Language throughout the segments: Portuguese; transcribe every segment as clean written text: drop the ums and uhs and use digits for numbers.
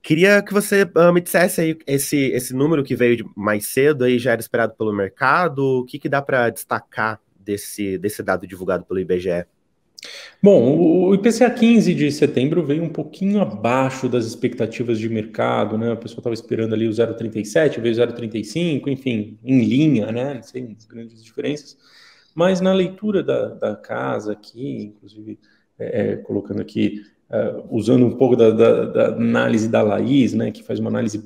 Queria que você me dissesse aí esse número que veio mais cedo aí já era esperado pelo mercado. O que dá para destacar desse dado divulgado pelo IBGE? Bom, o IPCA 15 de setembro veio um pouquinho abaixo das expectativas de mercado, né? O pessoal estava esperando ali o 0,37, veio 0,35, enfim, em linha, né? Sem grandes diferenças. Mas na leitura da casa aqui, inclusive colocando aqui, usando um pouco da análise da Laís, né? Que faz uma análise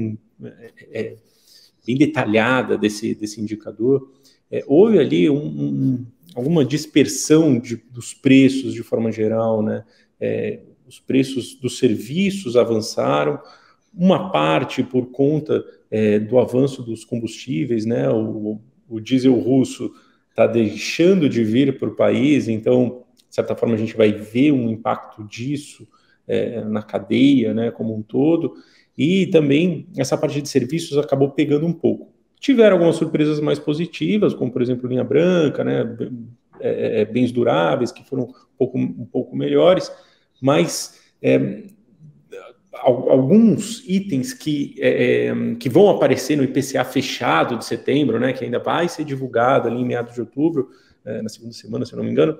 bem detalhada desse indicador, houve ali alguma dispersão dos preços de forma geral, né? Os preços dos serviços avançaram, uma parte por conta do avanço dos combustíveis, né? O diesel russo está deixando de vir para o país, então, de certa forma, a gente vai ver um impacto disso na cadeia, né, como um todo, e também essa parte de serviços acabou pegando um pouco. Tiveram algumas surpresas mais positivas, como, por exemplo, linha branca, né, bens duráveis, que foram um pouco melhores, mas alguns itens que vão aparecer no IPCA fechado de setembro, né, que ainda vai ser divulgado ali em meados de outubro, na segunda semana, se eu não me engano,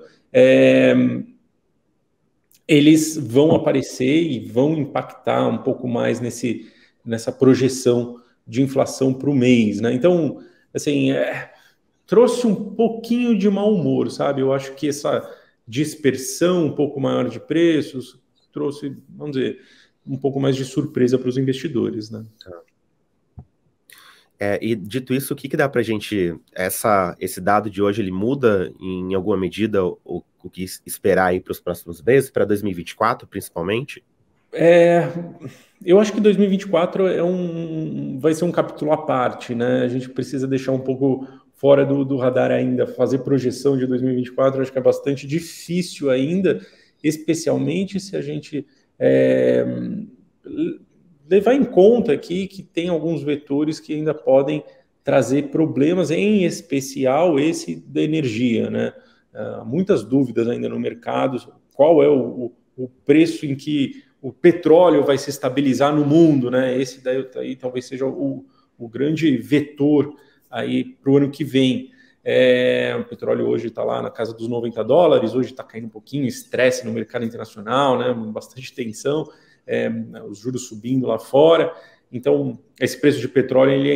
eles vão aparecer e vão impactar um pouco mais nessa projeção de inflação para o mês, né? Então, assim, trouxe um pouquinho de mau humor, sabe? Eu acho que essa dispersão um pouco maior de preços trouxe, vamos dizer, um pouco mais de surpresa para os investidores, né? E dito isso, o que dá para a gente... Esse dado de hoje, ele muda em alguma medida o que esperar aí para os próximos meses, para 2024, principalmente? Eu acho que 2024 vai ser um capítulo à parte, né? A gente precisa deixar um pouco fora do radar ainda, fazer projeção de 2024, acho que é bastante difícil ainda, especialmente se a gente levar em conta aqui que tem alguns vetores que ainda podem trazer problemas, em especial esse da energia, né? Muitas dúvidas ainda no mercado, qual é o preço em que o petróleo vai se estabilizar no mundo, né? Esse daí talvez seja o grande vetor aí para o ano que vem. O petróleo hoje está lá na casa dos $90, hoje está caindo um pouquinho, estresse no mercado internacional, né? Bastante tensão, os juros subindo lá fora. Então, esse preço de petróleo, ele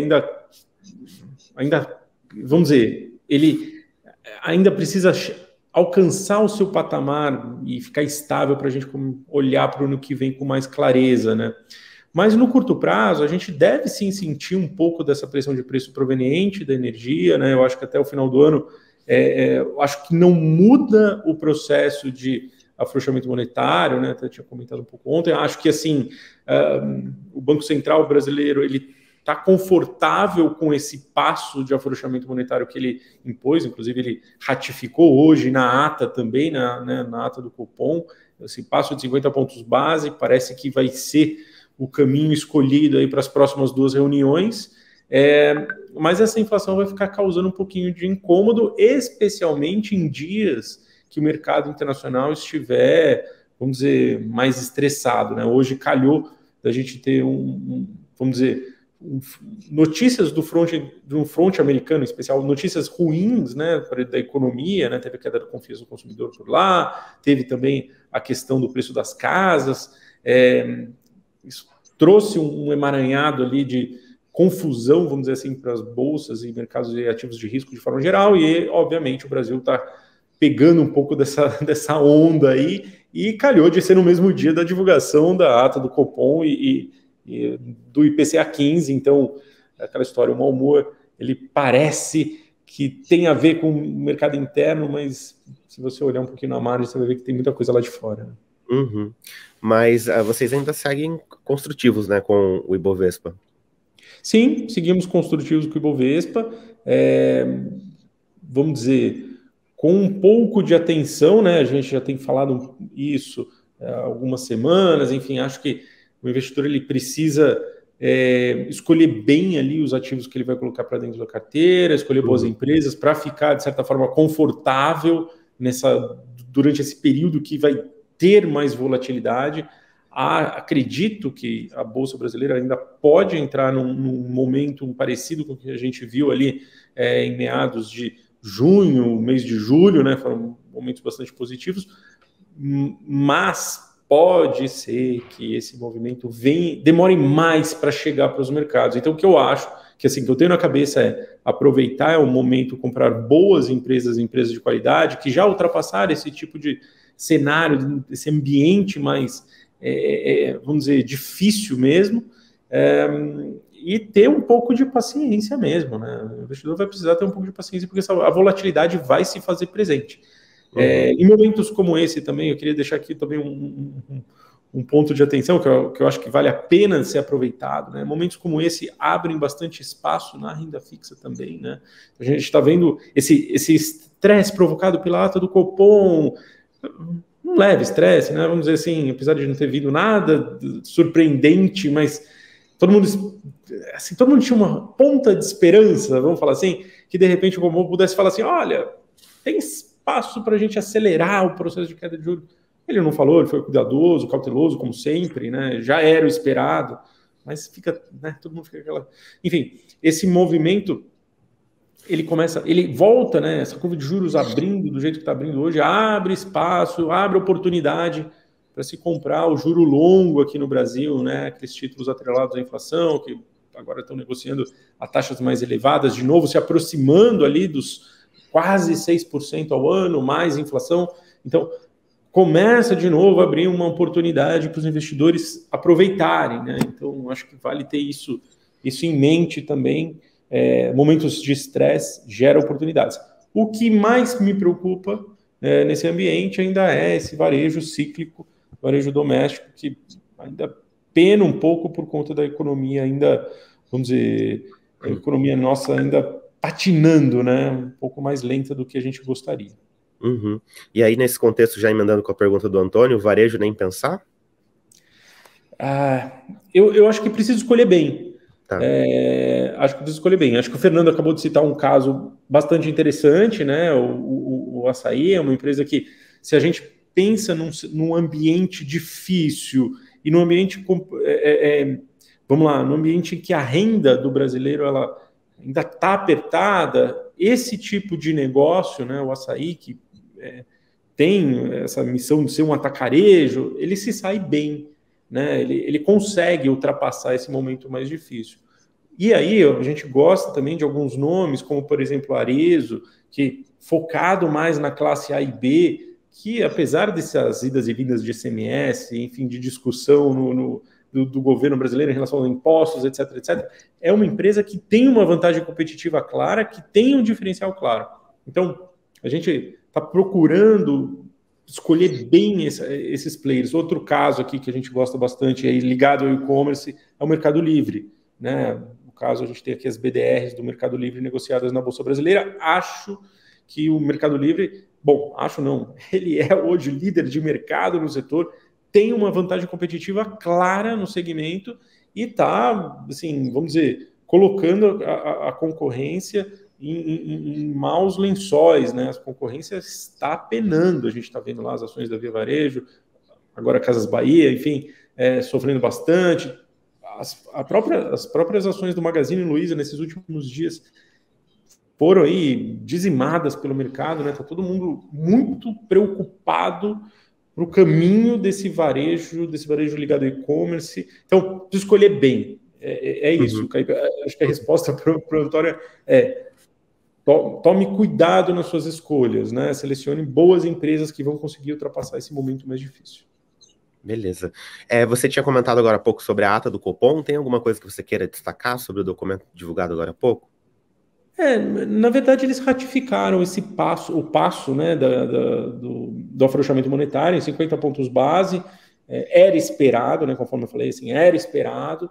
ainda, vamos dizer, ele ainda precisa alcançar o seu patamar e ficar estável para a gente olhar para o ano que vem com mais clareza, né? Mas no curto prazo, a gente deve sim sentir um pouco dessa pressão de preço proveniente da energia, né? Eu acho que até o final do ano, eu acho que não muda o processo de afrouxamento monetário, né? Até tinha comentado um pouco ontem. Acho que assim, o Banco Central brasileiro, ele está confortável com esse passo de afrouxamento monetário que ele impôs, inclusive ele ratificou hoje na ata também, na ata do Copom, esse passo de 50 pontos base, parece que vai ser o caminho escolhido aí para as próximas duas reuniões, mas essa inflação vai ficar causando um pouquinho de incômodo, especialmente em dias que o mercado internacional estiver, vamos dizer, mais estressado, né? Hoje calhou da gente ter vamos dizer, notícias do front americano, em especial notícias ruins, né, da economia, né, teve a queda da confiança do consumidor por lá, teve também a questão do preço das casas, isso trouxe um emaranhado ali de confusão, vamos dizer assim, para as bolsas e mercados de ativos de risco de forma geral, e obviamente o Brasil está pegando um pouco dessa onda aí, e calhou de ser no mesmo dia da divulgação da ata do Copom e do IPCA 15, então aquela história, o mau humor, ele parece que tem a ver com o mercado interno, mas se você olhar um pouquinho na margem, você vai ver que tem muita coisa lá de fora, né? Uhum. Mas vocês ainda seguem construtivos, né, com o Ibovespa? Sim, seguimos construtivos com o Ibovespa, vamos dizer, com um pouco de atenção, né? A gente já tem falado isso há algumas semanas, enfim, acho que o investidor ele precisa escolher bem ali os ativos que ele vai colocar para dentro da carteira, escolher boas empresas para ficar, de certa forma, confortável durante esse período que vai ter mais volatilidade. Acredito que a Bolsa Brasileira ainda pode entrar num momento parecido com o que a gente viu ali em meados de junho, mês de julho, né? Foram momentos bastante positivos, mas pode ser que esse movimento demore mais para chegar para os mercados. Então, o que eu acho, que assim, que eu tenho na cabeça é aproveitar o momento, comprar boas empresas de qualidade, que já ultrapassaram esse tipo de cenário, esse ambiente mais, vamos dizer, difícil mesmo, e ter um pouco de paciência mesmo, né? O investidor vai precisar ter um pouco de paciência, porque a volatilidade vai se fazer presente. Em momentos como esse também, eu queria deixar aqui também um ponto de atenção que eu acho que vale a pena ser aproveitado, né? Momentos como esse abrem bastante espaço na renda fixa também, né? A gente está vendo esse estresse provocado pela ata do Copom, um leve estresse, né? Vamos dizer assim, apesar de não ter vindo nada surpreendente, mas todo mundo tinha uma ponta de esperança, vamos falar assim, que de repente o Copom pudesse falar assim, olha, tem espaço para a gente acelerar o processo de queda de juros. Ele não falou, ele foi cuidadoso, cauteloso, como sempre, né? Já era o esperado, mas fica, né? Todo mundo fica aquela... Enfim, esse movimento, ele volta, né? Essa curva de juros abrindo do jeito que está abrindo hoje, abre espaço, abre oportunidade para se comprar o juro longo aqui no Brasil, né? Aqueles títulos atrelados à inflação, que agora estão negociando a taxas mais elevadas, de novo se aproximando ali dos quase 6% ao ano, mais inflação. Então, começa de novo a abrir uma oportunidade para os investidores aproveitarem, né? Então, acho que vale ter isso em mente também. Momentos de estresse geram oportunidades. O que mais me preocupa nesse ambiente ainda é esse varejo cíclico, varejo doméstico, que ainda pena um pouco por conta da economia ainda, vamos dizer, a economia nossa ainda patinando, né? Um pouco mais lenta do que a gente gostaria. E aí, nesse contexto, já emendando com a pergunta do Antônio, varejo nem pensar? Eu acho que preciso escolher bem. Tá. Acho que preciso escolher bem. Acho que o Fernando acabou de citar um caso bastante interessante, né? O Assaí é uma empresa que, se a gente pensa num ambiente difícil e num ambiente, vamos lá, num ambiente em que a renda do brasileiro ela ainda está apertada, esse tipo de negócio, né? O Assaí, que tem essa missão de ser um atacarejo, ele se sai bem, né? Ele consegue ultrapassar esse momento mais difícil. E aí a gente gosta também de alguns nomes, como por exemplo Arezzo, que focado mais na classe A e B, que apesar dessas idas e vindas de ICMS, enfim, de discussão do governo brasileiro em relação aos impostos, etc., etc., é uma empresa que tem uma vantagem competitiva clara, que tem um diferencial claro. Então, a gente está procurando escolher bem esses players. Outro caso aqui que a gente gosta bastante, ligado ao e-commerce, é o Mercado Livre, né? No caso, a gente tem aqui as BDRs do Mercado Livre negociadas na Bolsa Brasileira. Acho que o Mercado Livre, acho não, ele é hoje líder de mercado no setor, tem uma vantagem competitiva clara no segmento e está, assim, vamos dizer, colocando a concorrência em maus lençóis, né? A concorrência está penando, a gente está vendo lá as ações da Via Varejo, agora Casas Bahia, enfim, sofrendo bastante. As próprias ações do Magazine Luiza nesses últimos dias foram aí dizimadas pelo mercado, né? Está todo mundo muito preocupado para o caminho desse varejo ligado ao e-commerce. Então, preciso escolher bem. É isso, Caio. Acho que a resposta para o Antônio tome cuidado nas suas escolhas, né? Selecione boas empresas que vão conseguir ultrapassar esse momento mais difícil. Beleza. Você tinha comentado agora há pouco sobre a ata do Copom. Tem alguma coisa que você queira destacar sobre o documento divulgado agora há pouco? Na verdade, eles ratificaram o passo, né, do afrouxamento monetário em 50 pontos base. Era esperado, né, conforme eu falei, assim, era esperado.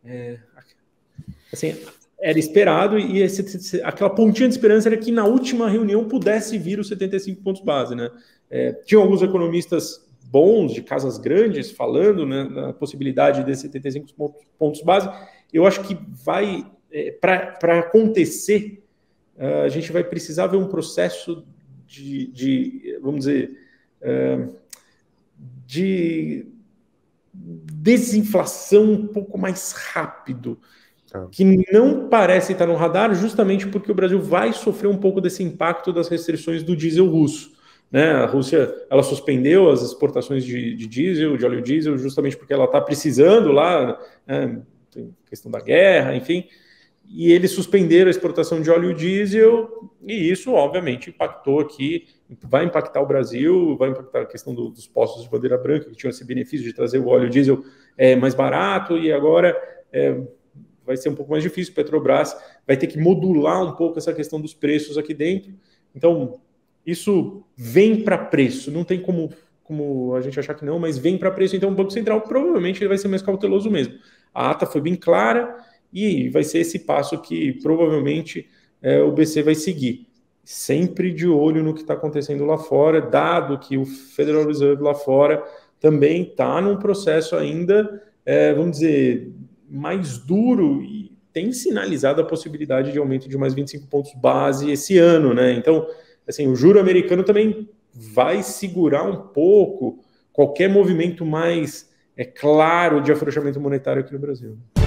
Era esperado e aquela pontinha de esperança era que na última reunião pudesse vir os 75 pontos base, né? Tinham alguns economistas bons, de casas grandes, falando, né, na possibilidade de 75 pontos base. Eu acho que para acontecer, a gente vai precisar ver um processo vamos dizer, de desinflação um pouco mais rápido, que não parece estar no radar, justamente porque o Brasil vai sofrer um pouco desse impacto das restrições do diesel russo. Né? A Rússia, ela suspendeu as exportações de diesel, de óleo diesel, justamente porque ela está precisando lá, né? Tem questão da guerra, enfim, e eles suspenderam a exportação de óleo diesel, e isso, obviamente, impactou aqui, vai impactar o Brasil, vai impactar a questão dos postos de bandeira branca, que tinham esse benefício de trazer o óleo diesel mais barato, e agora vai ser um pouco mais difícil. Petrobras vai ter que modular um pouco essa questão dos preços aqui dentro. Então, isso vem para preço, não tem como a gente achar que não, mas vem para preço. Então, o Banco Central provavelmente ele vai ser mais cauteloso mesmo. A ata foi bem clara e vai ser esse passo que provavelmente o BC vai seguir. Sempre de olho no que está acontecendo lá fora, dado que o Federal Reserve lá fora também está num processo ainda, vamos dizer, mais duro e tem sinalizado a possibilidade de aumento de mais 25 pontos base esse ano, né? Então, assim, o juro americano também vai segurar um pouco qualquer movimento mais claro de afrouxamento monetário aqui no Brasil.